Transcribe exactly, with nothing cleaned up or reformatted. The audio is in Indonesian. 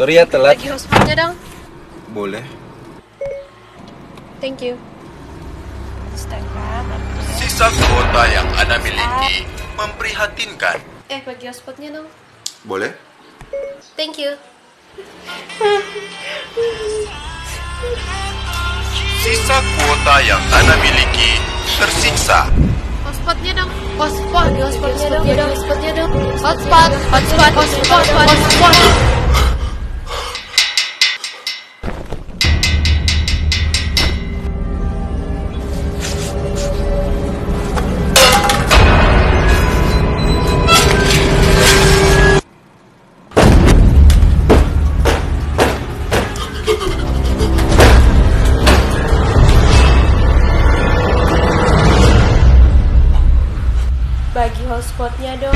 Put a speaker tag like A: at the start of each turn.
A: Sorry ya telat.
B: Bagi hotspotnya dong.
A: Boleh.
B: Thank you. Instagram.
C: Sisa kuota yang Anda miliki memprihatinkan.
B: Eh, bagi hotspotnya dong.
A: Boleh.
B: Thank you.
C: Sisa kuota yang Anda miliki tersiksa.
B: Hotspotnya dong. Hotspot, hotspotnya dong. Hotspotnya dong. Hotspot, hotspot, hotspot, hotspot. Bagi hotspotnya dong.